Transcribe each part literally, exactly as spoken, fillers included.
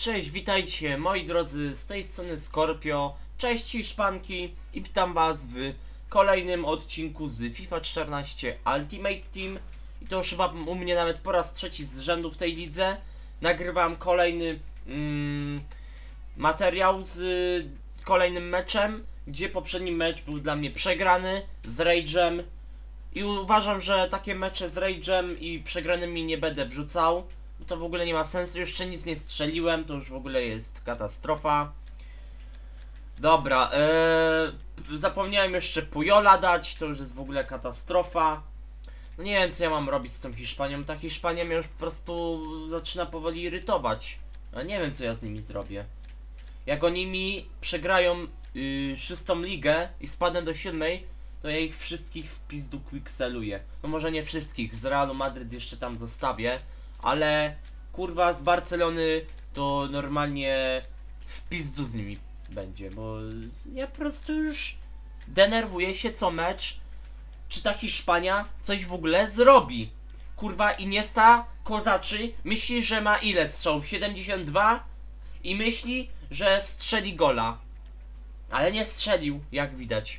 cześć, witajcie moi drodzy, z tej strony Scorpio, cześć Hiszpanki i witam was w kolejnym odcinku z FIFA czternaście Ultimate Team. I to już chyba u mnie nawet po raz trzeci z rzędu w tej lidze. Nagrywam kolejny mm, materiał z y, kolejnym meczem, gdzie poprzedni mecz był dla mnie przegrany z Rage'em. I uważam, że takie mecze z Rage'em i przegranymi nie będę wrzucał. To w ogóle nie ma sensu, jeszcze nic nie strzeliłem, to już w ogóle jest katastrofa. Dobra, ee, zapomniałem jeszcze Pujola dać, to już jest w ogóle katastrofa. No nie wiem, co ja mam robić z tą Hiszpanią, ta Hiszpania mnie już po prostu zaczyna powoli irytować. Ja nie wiem, co ja z nimi zrobię. Jak oni mi przegrają yy, szóstą ligę i spadnę do siódmej, to ja ich wszystkich w pizdu quickseluję. No może nie wszystkich, z Realu Madryt jeszcze tam zostawię. Ale kurwa z Barcelony to normalnie w pizdu z nimi będzie, bo ja po prostu już denerwuję się co mecz, czy ta Hiszpania coś w ogóle zrobi. Kurwa Iniesta kozaczy, myśli, że ma ile strzałów? siedemdziesiąt dwa i myśli, że strzeli gola. Ale nie strzelił, jak widać.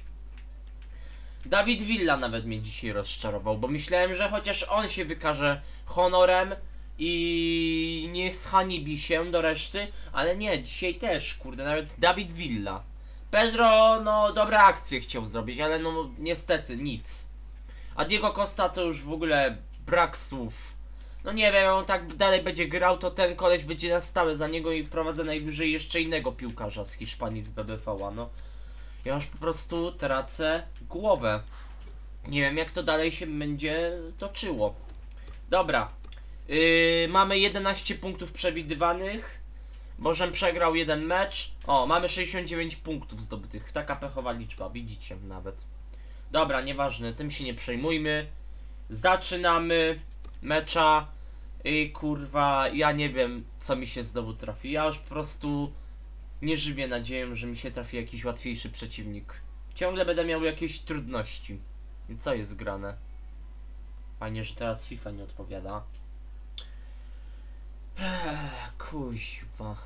Dawid Villa nawet mnie dzisiaj rozczarował, bo myślałem, że chociaż on się wykaże honorem i nie schanibi się do reszty, ale nie, dzisiaj też, kurde, nawet Dawid Villa. Pedro, no, dobre akcje chciał zrobić, ale no, niestety, nic. A Diego Costa to już w ogóle brak słów. No nie wiem, on tak dalej będzie grał, to ten koleś będzie na stałe za niego i wprowadza najwyżej jeszcze innego piłkarza z Hiszpanii, z B B V a, no. Ja już po prostu tracę głowę. Nie wiem, jak to dalej się będzie toczyło. Dobra. Yy, mamy jedenaście punktów przewidywanych. Bożem przegrał jeden mecz. O, mamy sześćdziesiąt dziewięć punktów zdobytych. Taka pechowa liczba, widzicie nawet. Dobra, nieważne, tym się nie przejmujmy. Zaczynamy mecza. I kurwa, ja nie wiem, co mi się znowu trafi. Ja już po prostu nie żywię nadzieją, że mi się trafi jakiś łatwiejszy przeciwnik. Ciągle będę miał jakieś trudności. I co jest grane? Fajnie, że teraz FIFA nie odpowiada. Eee, kuźwa.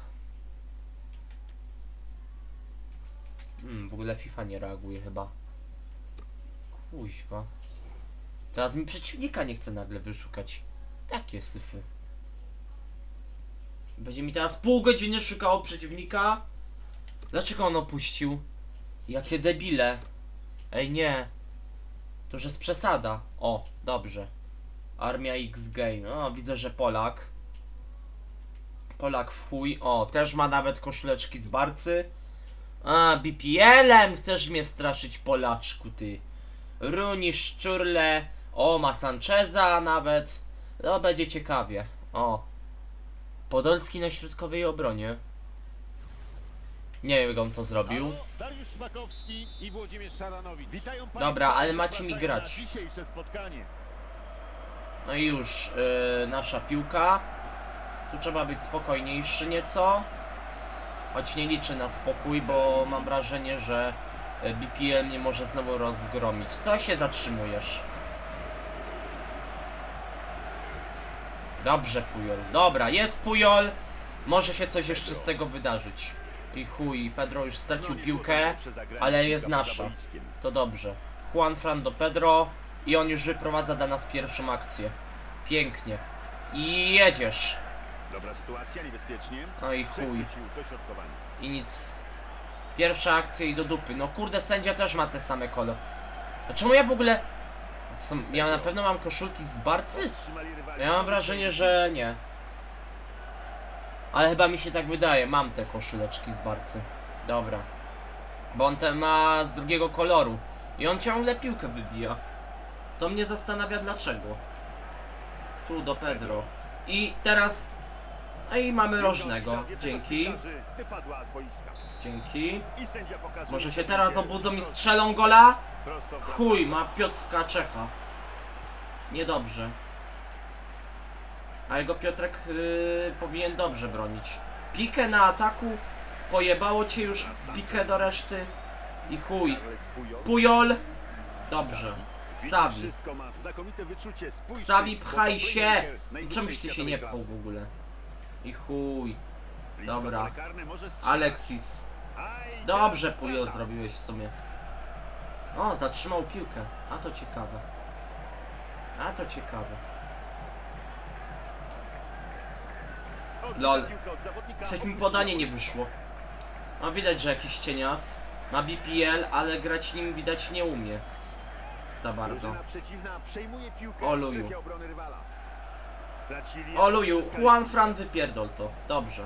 Hmm, w ogóle FIFA nie reaguje chyba. Kuźwa. Teraz mi przeciwnika nie chce nagle wyszukać. Takie syfy. Będzie mi teraz pół godziny szukało przeciwnika. Dlaczego on opuścił? Jakie debile. Ej, nie. To już jest przesada. O, dobrze. Armia X Game. O, widzę, że Polak. Polak w chuj. O, też ma nawet koszuleczki z Barcy. A, B P L-em chcesz mnie straszyć, Polaczku, ty. Runi, Szczurle. O, ma Sancheza nawet. No, będzie ciekawie. O. Podolski na środkowej obronie. Nie wiem, jak on to zrobił. Dobra, ale macie mi grać. No i już, yy, nasza piłka. Tu trzeba być spokojniejszy nieco. Choć nie liczę na spokój, bo mam wrażenie, że B P M nie może znowu rozgromić. Co się zatrzymujesz? Dobrze, Pujol. Dobra, jest Pujol. Może się coś jeszcze z tego wydarzyć. I chuj, Pedro już stracił piłkę, ale jest nasza. To dobrze. Juan Fran do Pedro i on już wyprowadza dla nas pierwszą akcję. Pięknie. I jedziesz. Dobra sytuacja, niebezpiecznie. No i chuj. I nic. Pierwsza akcja i do dupy. No kurde, sędzia też ma te same kolor. A czemu ja w ogóle... Ja na pewno mam koszulki z Barcy? Ja mam wrażenie, że nie. Ale chyba mi się tak wydaje, mam te koszuleczki z Barcy. Dobra. Bo on te ma z drugiego koloru. I on ciągle piłkę wybija. To mnie zastanawia dlaczego. Tu do Pedro. I teraz... A i mamy rożnego. Dzięki. Dzięki. Może się teraz obudzą i strzelą gola? Chuj, ma Piotrka Czecha. Niedobrze. A jego Piotrek yy, powinien dobrze bronić. Pikę na ataku. Pojebało cię już Pikę do reszty. I chuj. Pujol. Dobrze. Xavi. Xavi, pchaj się. Czemuś ty się nie pchał w ogóle. I chuj. Blisko Dobra. pole karne, może strzelać. Alexis. Aj, Dobrze, teraz Pujol, strata. zrobiłeś w sumie. O, zatrzymał piłkę. A to ciekawe. A to ciekawe. Odbicia Lol. piłka od zawodnika, Coś mi opuścił podanie nie boisko. wyszło. No widać, że jakiś cienias. Ma B P L, ale grać nim widać nie umie. Za bardzo. Drużyna przeciwna przejmuje piłkę O, w luju. strefie obrony rywala. Stracili, O luju, zyskali Juan piłkę. Fran wypierdol to. Dobrze.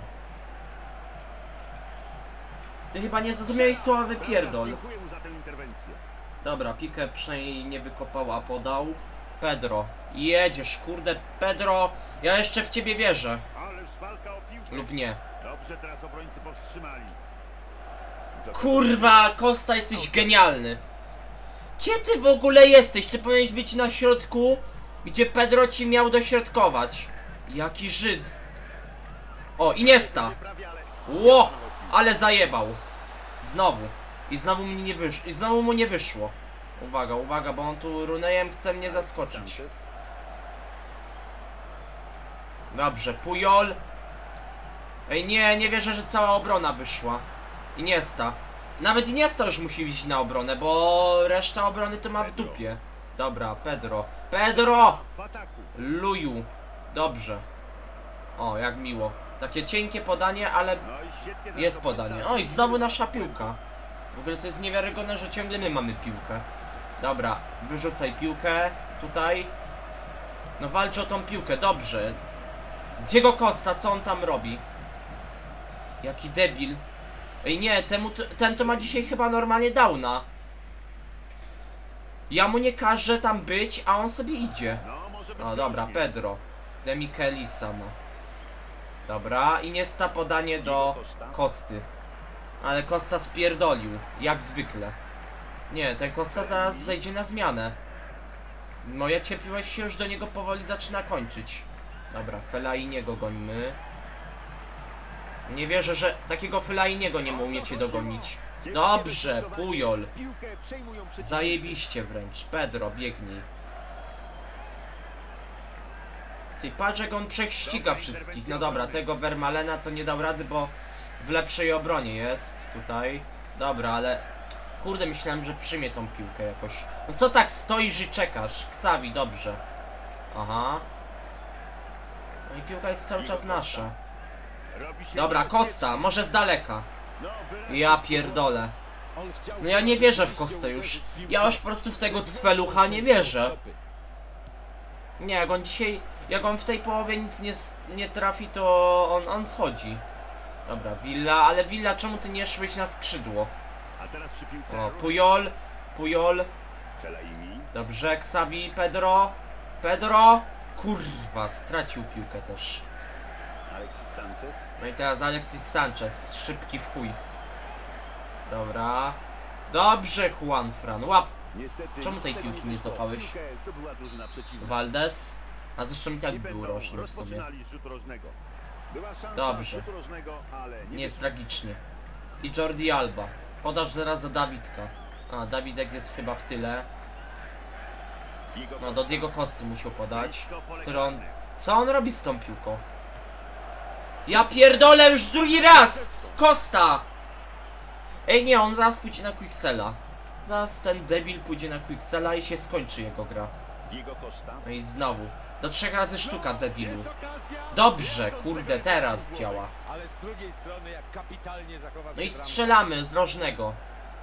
Ty chyba nie zrozumiałeś słowa wypierdol. Bramkarz dziękuję mu za tę interwencję. Dobra, pikę przynajmniej nie wykopał, a podał. Pedro. Jedziesz, kurde, Pedro. Ja jeszcze w ciebie wierzę. Ależ walka o piłkę. Lub nie. Dobrze, teraz obrońcy powstrzymali. Do- Kurwa, Costa, jesteś genialny. Gdzie ty w ogóle jesteś? Ty powinieneś być na środku, gdzie Pedro ci miał dośrodkować. Jaki Żyd. O, Iniesta. Prawie, ale- Ło, ale zajebał. Znowu. I znowu mnie nie wyszło. I znowu mu nie wyszło. Uwaga, uwaga, bo on tu runejem chce mnie zaskoczyć. Sanchez. Dobrze, Pujol. Ej, nie, nie wierzę, że cała obrona wyszła. Iniesta. Nawet Iniesta już musi iść na obronę, bo reszta obrony to ma w dupie. Dobra, Pedro. Pedro! W ataku. Luju. Dobrze. O, jak miło. Takie cienkie podanie, ale No i świetnie teraz jest obrońca podanie. O, i znowu nasza piłka. W ogóle to jest niewiarygodne, że ciągle my mamy piłkę. Dobra, wyrzucaj piłkę. Tutaj. No walcz o tą piłkę, dobrze. Diego Costa, co on tam robi? Jaki debil. Ej nie, temu, to- ten to ma dzisiaj chyba normalnie downa. Ja mu nie każę tam być, a on sobie idzie. No, może być O dobra, groźnie. Pedro. De Michelisa ma. Dobra, i niesta podanie do Kosty. Ale Costa spierdolił, jak zwykle. Nie, ten Costa zaraz zejdzie na zmianę. Moja cierpliwość się już do niego powoli zaczyna kończyć. Dobra, Fellainiego gońmy. Nie wierzę, że takiego Fellainiego nie umiecie dogonić. Dobrze, Pujol. Piłkę przejmują przeciwnicy. Zajebiście wręcz. Pedro, biegnij. Ty, patrz jak on prześciga wszystkich. No dobra, tego Vermalena to nie dał rady, bo w lepszej obronie jest tutaj. Dobra, ale... Kurde, myślałem, że przyjmie tą piłkę jakoś. No co tak stoisz i czekasz? Ksawi, dobrze. Aha. No i piłka jest cały czas nasza. Robi się Dobra, niebezpiecznie. Costa, może z daleka. No, wyraźnie Ja pierdolę. No ja nie wierzę w Kostę już. Ja już po prostu w tego cwelucha nie wierzę. Nie, jak on dzisiaj... Jak on w tej połowie nic nie, s- nie trafi, to on, on schodzi. Dobra, Villa, ale Villa, czemu ty nie szłeś na skrzydło? A teraz przy piłce. O, Pujol, Pujol. Fellaini. Dobrze, Xavi, Pedro. Pedro. Kurwa, stracił piłkę też. Alexis Sanchez. No i teraz Alexis Sanchez, szybki w chuj. Dobra. Dobrze, Juan Fran, łap. Niestety Czemu tej z tego piłki nie wyszło. złapałeś? Piłkę zdobyła drużyna przeciwna. Valdez. A zresztą i tak Nie był będą roczny w sumie. rozpoczynali z rzutu rożnego. Była szansa Dobrze. rzutu rożnego, ale nie, Nie jest tragiczny. I Jordi Alba. Podasz zaraz do Dawidka. A, Dawidek jest chyba w tyle. Diego No, do Diego Costy musiał podać. Blisko pole Który on... karne. Co on robi z tą piłką? Ja pierdolę już drugi raz! Costa! Ej nie, on zaraz pójdzie na Quicksella. Zaraz ten debil pójdzie na Quicksella i się skończy jego gra. Diego Costa. No i znowu. Do trzech razy sztuka, debilu. Jest okazja. Dobrze, Diego kurde, Costa. teraz działa. Ale z drugiej strony jak kapitalnie zachował No i się bramkarz. strzelamy z rożnego.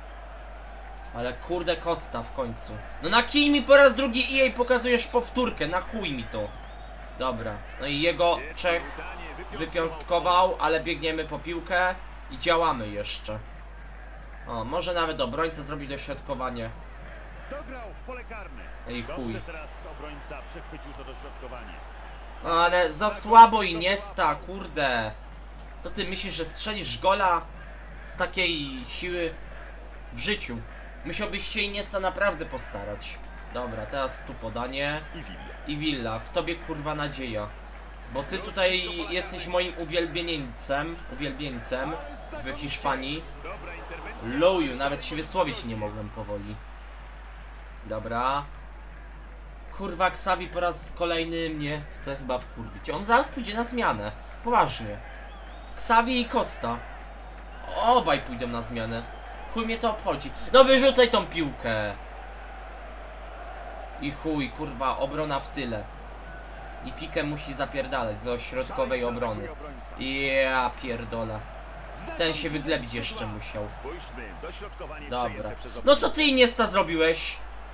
Ale kurde, Costa w końcu. No na kij mi po raz drugi E A pokazujesz powtórkę, na chuj mi to. Dobra, no i jego Czech Udanie wypiąstkował, ale biegniemy po piłkę i działamy jeszcze. O, może nawet obrońca zrobi dośrodkowanie. Dograł w pole karne. Ej, chuj. Dobrze teraz obrońca przechwycił to dośrodkowanie. No ale za słabo Iniesta, kurde. Co ty myślisz, że strzelisz gola z takiej siły w życiu? Musiałbyś się Iniesta naprawdę postarać. Dobra, teraz tu podanie. I Villa. I Villa, w tobie kurwa nadzieja. Bo ty tutaj jesteś moim uwielbieńcem, uwielbieńcem w Hiszpanii. Dobra interwencja. Loju, nawet się wysłowić nie mogłem powoli. Dobra. Kurwa, Xavi po raz kolejny mnie chce chyba wkurwić. On zaraz pójdzie na zmianę. Poważnie. Xavi i Costa. Obaj pójdą na zmianę. Chuj mnie to obchodzi. No wyrzucaj tą piłkę. I chuj, kurwa, obrona w tyle. I Pique musi zapierdalać ze środkowej obrony. Ja pierdolę. Ten się wyglebić jeszcze musiał. Dobra. No co ty, Iniesta, zrobiłeś?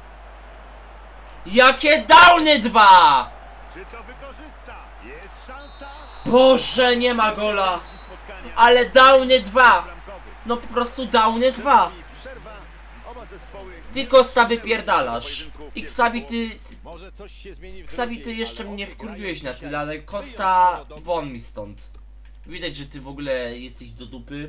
Jakie downy dwa! Czy to wykorzysta? Jest szansa. Boże, nie ma gola. Ale downy dwa. No po prostu downy dwa. Ty, Costa, wypierdalasz. I Xavi, ty... ty Może coś się zmieni w Xavi, drugiej, ty jeszcze ale mnie obie wkurwiłeś na grają tyle, ale Costa, won mi stąd. Widać, że ty w ogóle jesteś do dupy.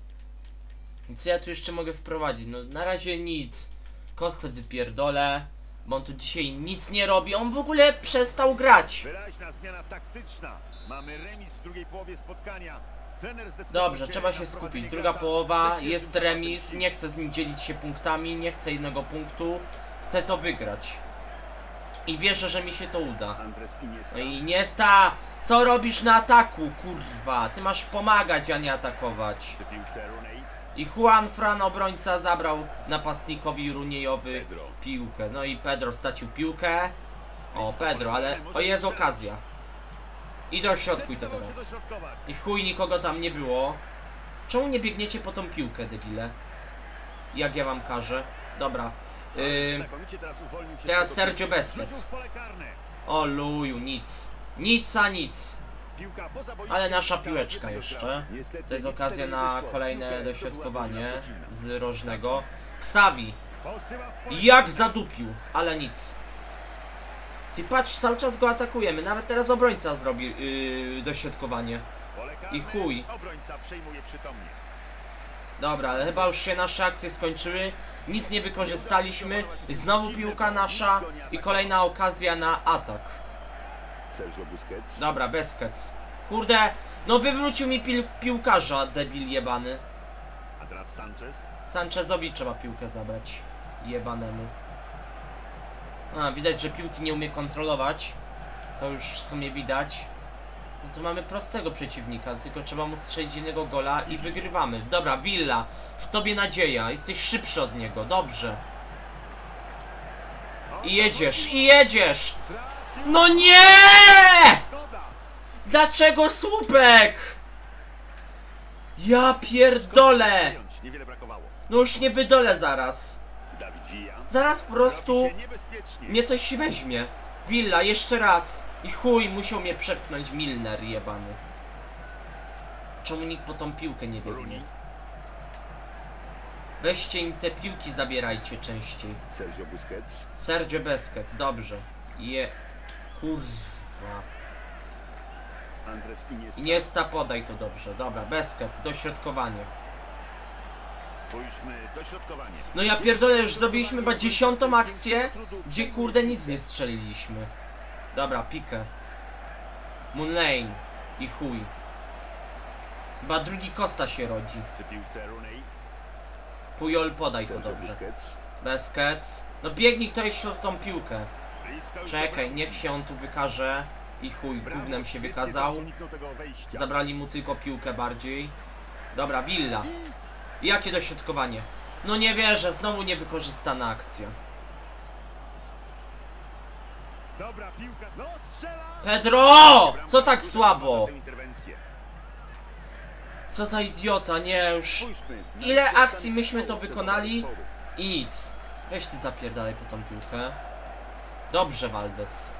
Co ja tu jeszcze mogę wprowadzić? No na razie nic. Kostę wypierdolę, bo on tu dzisiaj nic nie robi. On w ogóle przestał grać. Wyraźna zmiana taktyczna. Mamy remis w drugiej połowie spotkania. Trener zdecydował Dobrze, się trzeba na się skupić. wprowadzenie Druga gracza połowa, ze świeżym jest zapasem remis. sił. Nie chcę z nim dzielić się punktami, nie chcę jednego punktu. Chcę to wygrać. I wierzę, że mi się to uda. Andres Iniesta. No i Iniesta, co robisz na ataku, kurwa? Ty masz pomagać, a nie atakować. Przy piłce Rooney. I Juan Fran, obrońca, zabrał napastnikowi Runiejowy Pedro. piłkę. No i Pedro stracił piłkę. O, Pedro, ale o, jest okazja. I dośrodkuj to Zdecydował się teraz. dośrodkować. I chuj, nikogo tam nie było. Czemu nie biegniecie po tą piłkę, debile? Jak ja wam każę? Dobra. Yy, Znakomicie teraz uwolnił się teraz z tego Sergio piłki. Busquets. Rzucił w pole karne. o luju, nic. Nic a nic. Piłka poza boiskiem. Ale nasza Piłka piłeczka jednego jeszcze. grała. Niestety To jest nic z okazja tego nie na wyszło. kolejne Piłkę dośrodkowanie zdobyła drużyna przeciwna. z rożnego. Xavi. Posyła w pole Jak zadupił, ale nic. Ty patrz, cały czas go atakujemy. Nawet teraz obrońca zrobi yy, dośrodkowanie. Pole karne. I chuj. Obrońca przejmuje przytomnie. Dobra, ale chyba już się nasze akcje skończyły. Nic nie wykorzystaliśmy. Znowu piłka nasza i kolejna okazja na atak. Sergio Busquets. Dobra, Busquets. Kurde, no wywrócił mi pil piłkarza, debil jebany. A teraz Sanchez. Sanchezowi trzeba piłkę zabrać. Jebanemu. A, widać, że piłki nie umie kontrolować. To już w sumie widać. No to mamy prostego przeciwnika, tylko trzeba mu strzelić jednego gola i wygrywamy. Dobra, Villa, w tobie nadzieja, jesteś szybszy od niego, dobrze. I jedziesz, i jedziesz! No nie! Dlaczego słupek? Ja pierdolę! Niewiele brakowało. No już nie wydolę zaraz. Dawid Villa. Zaraz po prostu Robi się niebezpiecznie. mnie coś weźmie. Villa, jeszcze raz. I chuj, musiał mnie przepchnąć Milner jebany. Czemu nikt po tą piłkę nie biegnie? Rooney. Weźcie im te piłki, zabierajcie częściej. Sergio Busquets. Sergio Busquets, dobrze. Je... Kurwa. Andres Iniesta. Iniesta, podaj to dobrze. Dobra, Busquets, dośrodkowanie. Spójrzmy, dośrodkowanie. No ja pierdolę, już zrobiliśmy chyba dziesiątą akcję, gdzie kurde nic nie strzeliliśmy. Dobra, Pique. Moonlane. I chuj. Chyba drugi Costa się rodzi. Przy piłce Rooney. Pujol, podaj to Sergio dobrze. Busquets. Busquets. No biegnij ktoś tą piłkę. Blisko już Czekaj, do niech się on tu wykaże. I chuj, Brawo, gównem się świetnie wykazał. teraz uniknął tego wejścia. Zabrali mu tylko piłkę bardziej. Dobra, Villa. Jakie dośrodkowanie? No nie wierzę, znowu niewykorzystana akcja. Dobra piłka. No strzela! Pedro! Co tak słabo? Tę interwencję. Co za idiota, nie już. Spójrzmy. Ile akcji myśmy to wykonali? I nic. Weź ty zapierdalaj po tą piłkę. Dobrze, Valdes.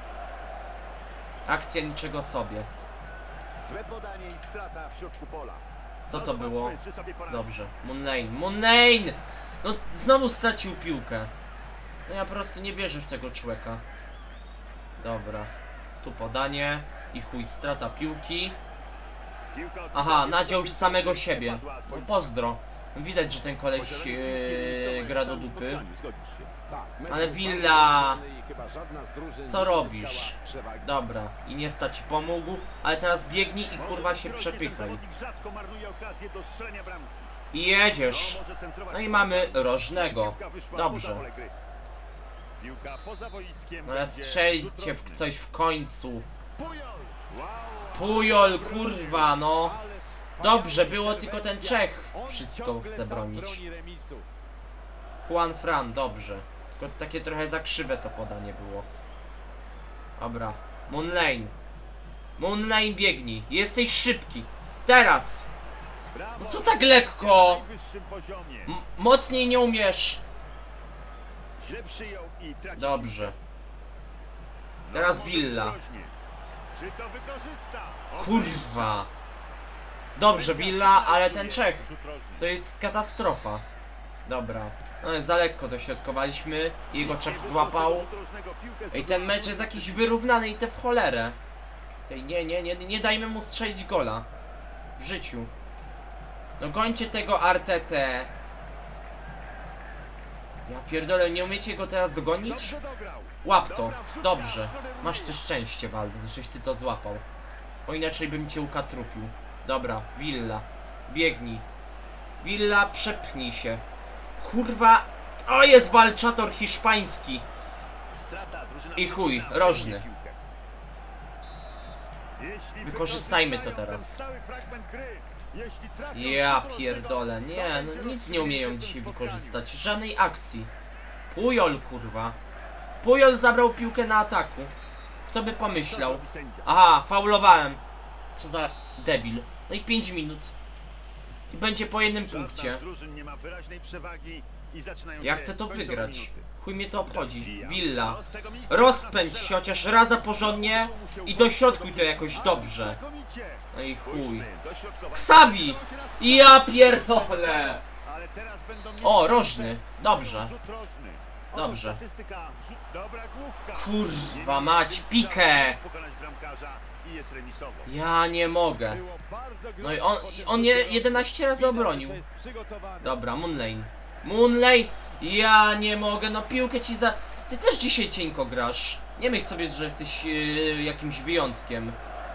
Akcja niczego sobie. Złe podanie i strata w środku pola. Co No to zobaczmy, było? czy sobie poradzi. Dobrze. Moonlane. Moonlane! No znowu stracił piłkę. No ja po prostu nie wierzę w tego człowieka. Dobra. Tu podanie. I chuj, strata piłki. Piłka od- Aha, nadział samego siebie. Wypadła z No boiska. pozdro. Widać, że ten koleś Posiadanie yy, piłki gra w do całym dupy. spotkaniu, zgodzisz się. Tak, Ale mecz Villa- był i chyba żadna z drużyn Co nie robisz? zyskała przewagi. Dobra. I nie stać pomógł. Ale teraz biegnij i Może kurwa się groźnie, ten przepychaj. zawodnik rzadko marnuje okazję do strzelenia bramki. I jedziesz. No, może centrować No i w mamy pole. rożnego. Piłka wyszła Dobrze. poza pole gry. Piłka poza boiskiem. No ale będzie strzelcie rzut w rożny. coś w końcu. Pujol! Wow! Pujol, kurwa, no. Ale Dobrze, było tylko ten Czech. Wszystko chce bronić. Juan Fran, dobrze. Tylko takie trochę za krzywe to podanie było. Dobra. Moon Lane. Moon Lane, biegnij. Jesteś szybki. Teraz. No co tak lekko? M mocniej nie umiesz. Dobrze. Teraz Villa. Kurwa. Dobrze, Villa, ale ten Czech. To jest katastrofa. Dobra. No, za lekko dośrodkowaliśmy. Jego Czech złapał. I ten mecz jest jakiś wyrównany i te w cholerę. Tej, nie, nie, nie, nie dajmy mu strzelić gola. W życiu. No gońcie tego Artetę. Ja pierdolę, nie umiecie go teraz dogonić? Łap to. Dobrze. Masz ty szczęście, Waldes, żeś ty to złapał. Bo inaczej bym cię ukatrupił. Dobra, Villa. Biegnij. Villa, przepchnij się. Kurwa. O, jest walczator hiszpański. I chuj, rożny. Wykorzystajmy to teraz. Ja pierdolę, nie, no nic nie umieją dzisiaj wykorzystać. Żadnej akcji. Pujol, kurwa. Pujol zabrał piłkę na ataku. Kto by pomyślał? Aha, faulowałem. Co za debil. No i pięć minut. I będzie po jednym punkcie. Ja chcę to wygrać. Chuj mnie to obchodzi. Villa. Rozpędź się chociaż raza porządnie i dośrodkuj to jakoś dobrze. No i chuj. Xavi! Ja pierdolę! O, rożny. Dobrze. Dobrze. Kurwa mać, Pikę! Ja nie mogę. No i on, on je jedenaście razy obronił. Dobra, Moon Lane. Moon Lane! Ja nie mogę, no piłkę ci za... Ty też dzisiaj cienko grasz. Nie myśl sobie, że jesteś yy, jakimś wyjątkiem.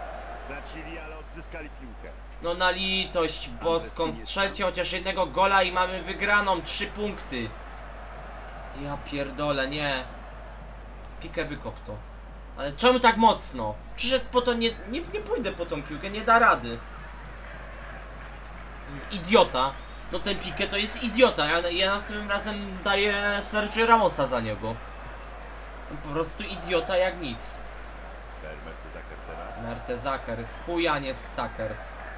No na litość boską, strzelcie chociaż jednego gola i mamy wygraną, trzy punkty. Ja pierdolę, nie. Pikę wykop to. Ale czemu tak mocno? Przyszedł po to, nie, nie, nie pójdę po tą piłkę, nie da rady. Idiota. No ten Pikę to jest idiota, ja, ja następnym razem daję Sergio Ramosa za niego. Po prostu idiota jak nic. Mertesacker, chuja nie Saker.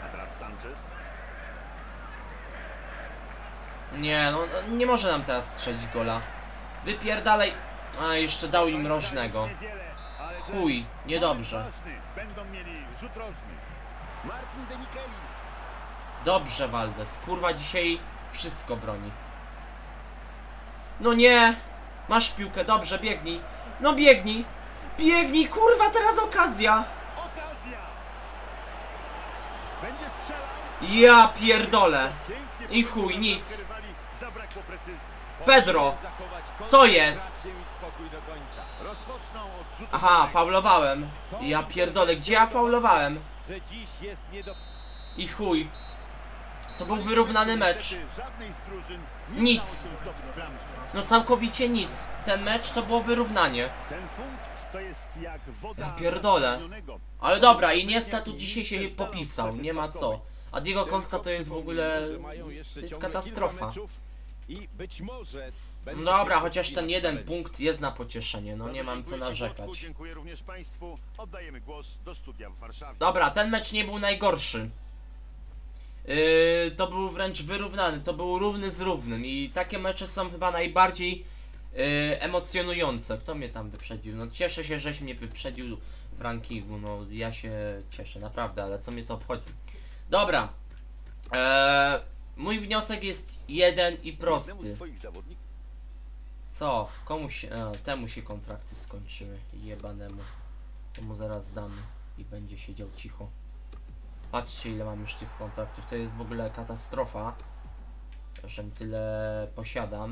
Nie, no nie może nam teraz strzelić gola. Wypierdalej. A, jeszcze dał im rożnego. Chuj, niedobrze. Dobrze, Waldes. Kurwa, dzisiaj wszystko broni. No nie. Masz piłkę, dobrze, biegnij. No biegnij. Biegnij, kurwa, teraz okazja. Ja pierdolę. I chuj, nic. Pedro. Co jest? Aha, faulowałem. Ja pierdolę, gdzie ja faulowałem? I chuj. To był wyrównany mecz. Nic. No całkowicie nic. Ten mecz to było wyrównanie. Ja pierdolę. Ale dobra, Iniesta tu dzisiaj się popisał, nie ma co. A Diego Costa to jest w ogóle... To jest katastrofa. No dobra, chociaż ten jeden punkt jest na pocieszenie, no nie mam co narzekać. Dobra, ten mecz nie był najgorszy. Yy, to był wręcz wyrównany, to był równy z równym i takie mecze są chyba najbardziej yy, emocjonujące. Kto mnie tam wyprzedził? No cieszę się, żeś mnie wyprzedził w rankingu, no ja się cieszę, naprawdę, ale co mnie to obchodzi? Dobra, eee, mój wniosek jest jeden i prosty. Co? Komuś, e, temu się kontrakty skończyły, jebanemu. To mu zaraz damy i będzie siedział cicho. Patrzcie, ile mam już tych kontraktów, to jest w ogóle katastrofa, że tyle posiadam.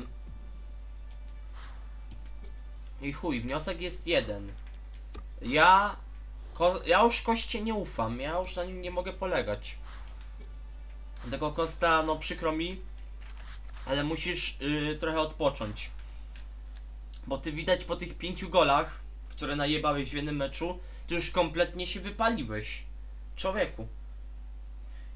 I chuj, wniosek jest jeden. Ja, ko, ja już Koście nie ufam, ja już na nim nie mogę polegać. Tego Costa, no przykro mi, ale musisz yy, trochę odpocząć. Bo ty widać po tych pięciu golach, które najebałeś w jednym meczu, ty już kompletnie się wypaliłeś. Człowieku.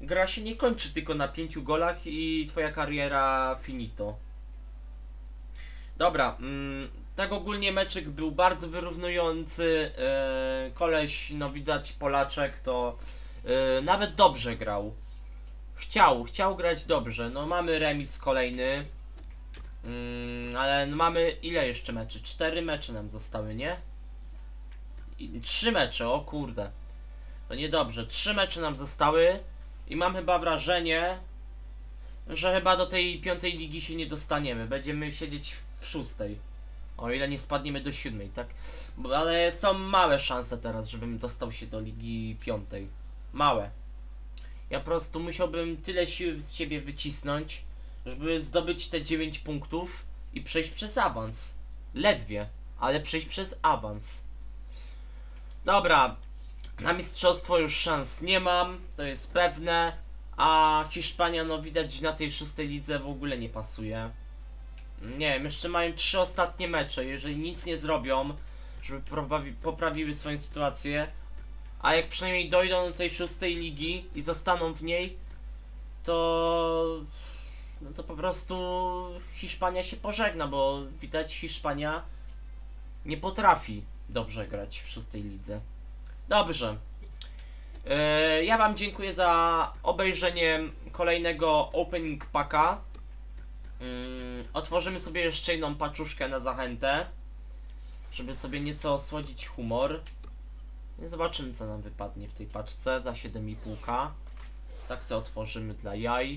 gra się nie kończy tylko na pięciu golach i twoja kariera finito. Dobra, mm, tak ogólnie meczyk był bardzo wyrównujący. Yy, koleś, no widać Polaczek to yy, nawet dobrze grał. Chciał, chciał grać dobrze. No mamy remis kolejny. Yy, ale no mamy ile jeszcze meczy? Cztery mecze nam zostały, nie? I, trzy mecze, o kurde. To niedobrze. Trzy mecze nam zostały. I mam chyba wrażenie, że chyba do tej piątej ligi się nie dostaniemy. Będziemy siedzieć w, w szóstej. O ile nie spadniemy do siódmej, tak? Bo, ale są małe szanse teraz, żebym dostał się do ligi piątej. Małe. Ja po prostu musiałbym tyle sił z siebie wycisnąć, żeby zdobyć te dziewięć punktów i przejść przez awans. Ledwie, ale przejść przez awans. Dobra. Na mistrzostwo już szans nie mam, to jest pewne. A Hiszpania, no widać, na tej szóstej lidze w ogóle nie pasuje. Nie wiem, jeszcze mają trzy ostatnie mecze. Jeżeli nic nie zrobią, żeby poprawi poprawiły swoją sytuację, a jak przynajmniej dojdą do tej szóstej ligi i zostaną w niej, to no to po prostu Hiszpania się pożegna, bo widać, Hiszpania nie potrafi dobrze grać w szóstej lidze. Dobrze. Yy, ja wam dziękuję za obejrzenie kolejnego opening packa. Yy, otworzymy sobie jeszcze jedną paczuszkę na zachętę, żeby sobie nieco osłodzić humor. I zobaczymy, co nam wypadnie w tej paczce za siedem i pół ka. Tak sobie otworzymy dla jaj.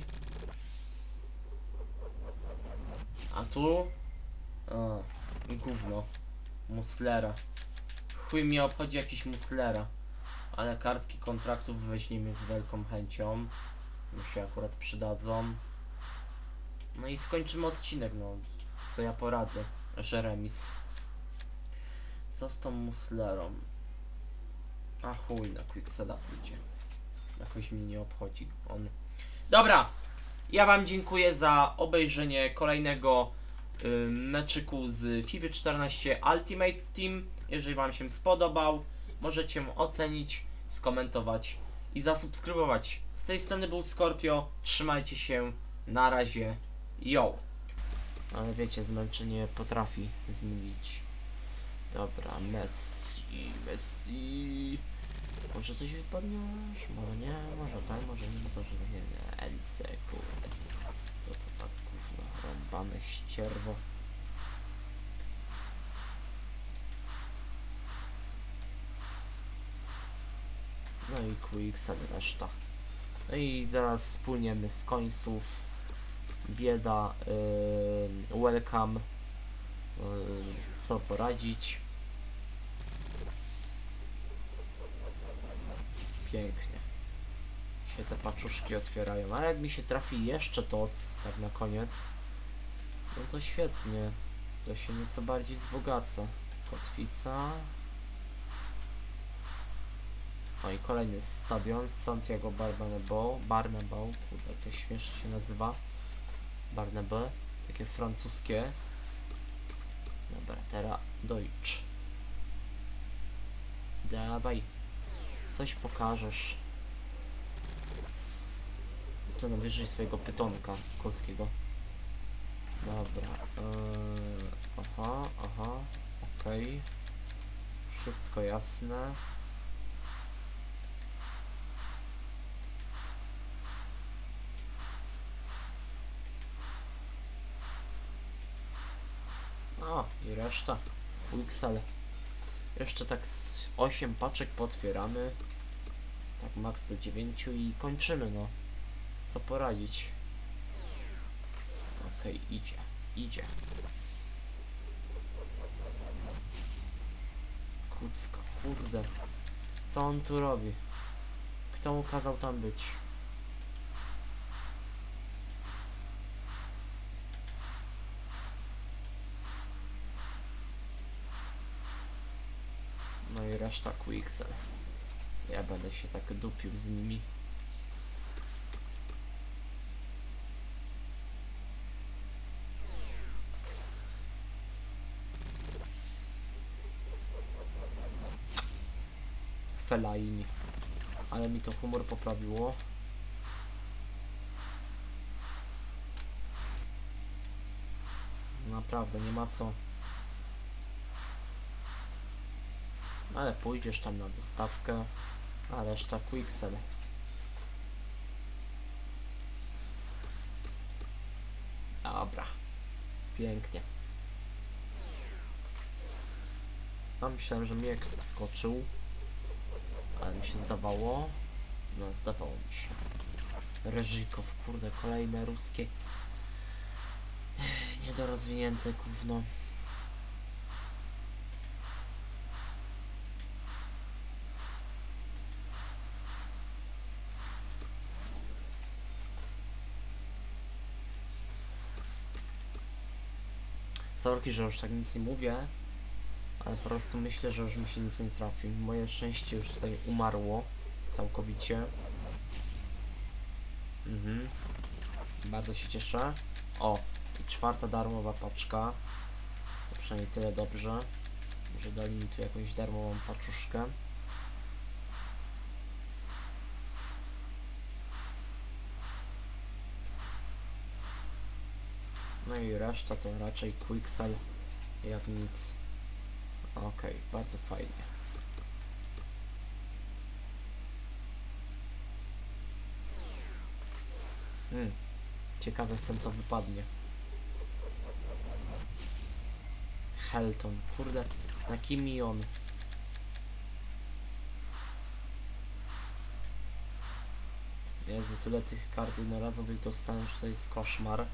A tu? O, gówno. Muslera. Chuj mnie obchodzi jakiś Muslera. Ale kartki kontraktów weźmiemy z wielką chęcią. Mi się akurat przydadzą. No i skończymy odcinek, no. Co ja poradzę, że remis. Co z tą Muslerą? A chuj, na Quicksela pójdzie. Jakoś mnie nie obchodzi on. Dobra, ja wam dziękuję za obejrzenie kolejnego y, meczyku z FIFA czternaście Ultimate Team. Jeżeli wam się spodobał, możecie ocenić, skomentować i zasubskrybować. Z tej strony był Scorpio. Trzymajcie się. Na razie. Yo. Ale wiecie, zmęczenie potrafi zmienić. Dobra, Messi, Messi. Może coś wypadnie? Może nie, może tak, może nie, to że nie, nie. Elise, kurde. Co to za gówno, rąbane ścierwo. No i Quicksel reszta. No i zaraz spłyniemy z końców. Bieda, yy, welcome. Yy, co poradzić. Pięknie. Się te paczuszki otwierają. A jak mi się trafi jeszcze toc, tak na koniec, no to świetnie. To się nieco bardziej wzbogaca. Kotwica. No i kolejny stadion, Santiago Bernabéu, Bernabéu, kurde, to śmiesznie się nazywa. Bernabéu, takie francuskie. Dobra, teraz Deutsch. Dawaj, coś pokażesz. Co najwyżej swojego pytonka krótkiego. Dobra, yy, aha, aha, okej. Okay. Wszystko jasne. O, i reszta. Quicksel. Jeszcze tak z osiem paczek potwieramy. Tak max do dziewięciu i kończymy, no. Co poradzić? Okej, okay, idzie, idzie. Kucka, kurde. Co on tu robi? Kto mu kazał tam być? No i reszta Quicksel. Co ja będę się tak dupił z nimi. Fellaini. Ale mi to humor poprawiło. naprawdę, nie ma co. Ale pójdziesz tam na dostawkę, a reszta Quixel. Dobra, pięknie. A myślałem, że mi exp skoczył, ale mi się zdawało. No, zdawało mi się. Reżykow, kurde, kolejne ruskie niedorozwinięte gówno. Sorki, że już tak nic nie mówię, ale po prostu myślę, że już mi się nic nie trafi. Moje szczęście już tutaj umarło całkowicie. Mhm. Bardzo się cieszę. O, i czwarta darmowa paczka. To przynajmniej tyle dobrze, że dali mi tu jakąś darmową paczuszkę. No i reszta to raczej Quixel jak nic. Okej, okay, bardzo fajnie. Hmm. Ciekawy jestem, co wypadnie. Helton, kurde, na kimi on? Jezu, tyle tych kart jednorazowych dostałem, że to jest koszmar.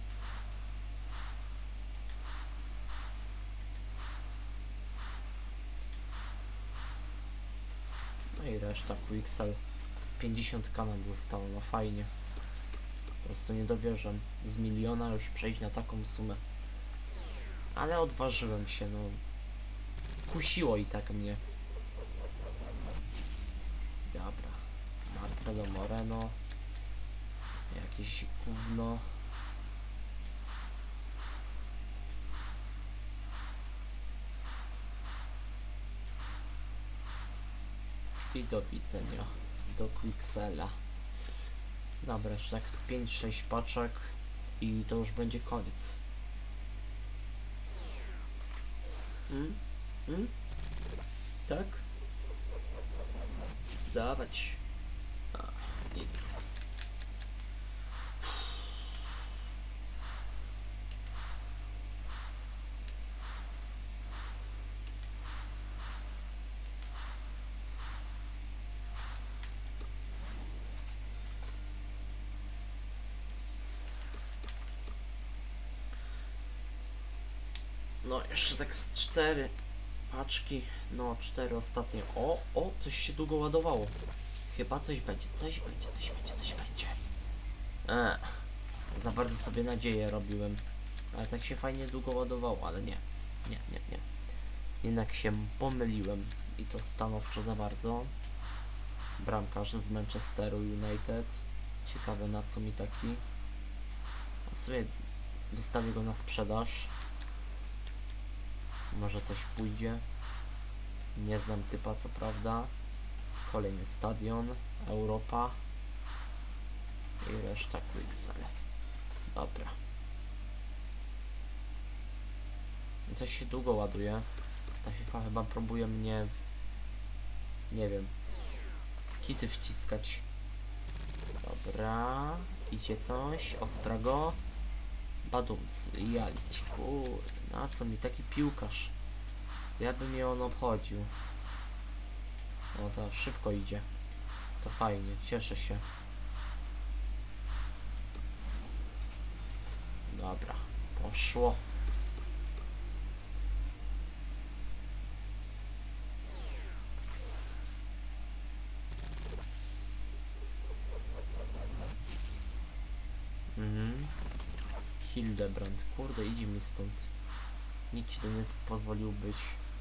No i reszta Quixel. pięćdziesiąt ka nam zostało, no fajnie. Po prostu nie dowierzam. Z miliona już przejść na taką sumę. Ale odważyłem się, no. Kusiło i tak mnie. Dobra. Marcelo Moreno. Jakieś gówno. I do widzenia. Do Quixela. Dobra, jeszcze tak z pięć sześć paczek i to już będzie koniec. Hmm? Hmm? Tak? Dawać. A, nic. No, jeszcze tak z cztery paczki, no cztery ostatnie. O, o, coś się długo ładowało. Chyba coś będzie, coś będzie, coś będzie, coś będzie. Eee, za bardzo sobie nadzieję robiłem. Ale tak się fajnie długo ładowało, ale nie. Nie, nie, nie. Jednak się pomyliłem i to stanowczo za bardzo. Bramkarz z Manchesteru United. Ciekawe, na co mi taki. W sumie wystawię go na sprzedaż. Może coś pójdzie. Nie znam typa, co prawda. Kolejny stadion. Europa. I reszta Quixel. Dobra. Coś się długo ładuje. Ta FIFA chyba próbuje mnie w... nie wiem. Kity wciskać. Dobra. Idzie coś ostrego. Badumc. Jalić. Kurde. Na co mi taki piłkarz? Ja bym je on obchodził. No to szybko idzie. To fajnie. Cieszę się. Dobra. Poszło. Mhm. Hildebrand. Kurde, idzie mi stąd. Nic ci to nie pozwolił być.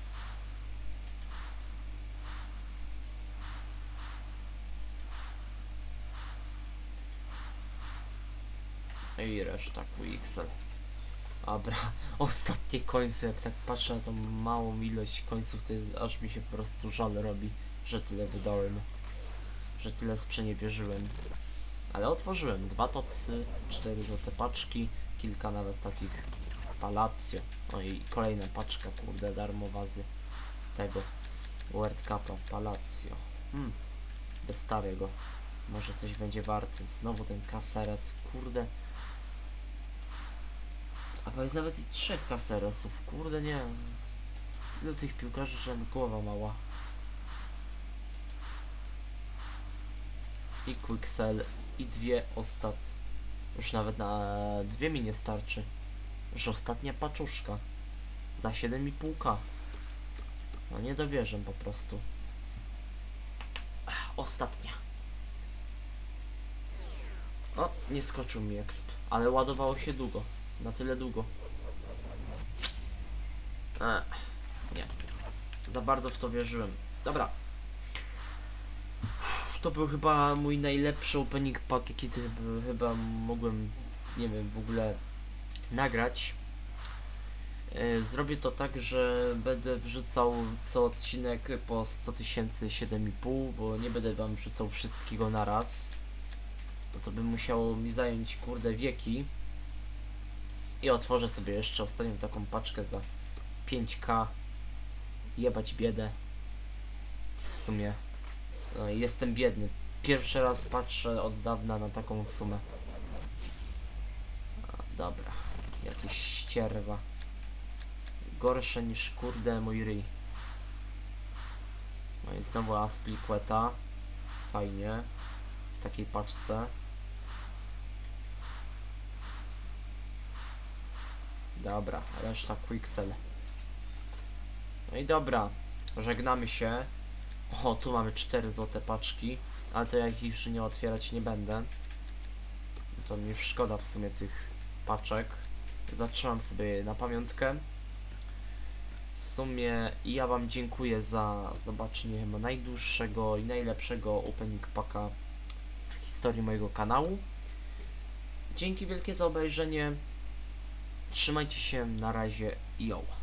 I reszta Quixel. Dobra, ostatnie końce, jak tak patrzę na tą małą ilość końców, to jest, aż mi się po prostu żal robi, że tyle wydałem. Że tyle sprzeniewierzyłem. Ale otworzyłem dwa tocy, cztery złote paczki, kilka nawet takich Palacio. No i kolejna paczka, kurde, darmowa z tego World Cupa. Palacio. Hmm. Wystawię go. Może coś będzie warty. Znowu ten Caceres, kurde. A bo jest nawet i trzech Caceresów, kurde nie. Ilu tych piłkarzy, że głowa mała. I Quicksell, i dwie ostat. Już nawet na dwie mi nie starczy. Już ostatnia paczuszka. Za siedem i pół ka. No nie dowierzę po prostu. Ach, ostatnia. O, nie skoczył mi exp, ale ładowało się długo. Na tyle długo. Ech, nie. Za bardzo w to wierzyłem. Dobra. To był chyba mój najlepszy opening pack, jaki ty, chyba mogłem, nie wiem, w ogóle nagrać. Yy, zrobię to tak, że będę wrzucał co odcinek po sto tysięcy, siedem i pół, bo nie będę wam wrzucał wszystkiego na raz. No to by musiało mi zająć, kurde, wieki. I otworzę sobie jeszcze ostatnią taką paczkę za pięć ka. Jebać biedę. W sumie no, jestem biedny. Pierwszy raz patrzę od dawna na taką sumę. A, dobra. Jakieś ścierwa. Gorsze niż, kurde, mój ryj. No i znowu Aspilicueta. Fajnie. W takiej paczce. Dobra, reszta Quicksell. No i dobra, żegnamy się. O, tu mamy cztery złote paczki, ale to ja ich już nie otwierać nie będę. To mi szkoda w sumie tych paczek. Zatrzymam sobie je na pamiątkę. W sumie ja wam dziękuję za zobaczenie chyba najdłuższego i najlepszego opening packa w historii mojego kanału. Dzięki wielkie za obejrzenie. Trzymajcie się, na razie, yo.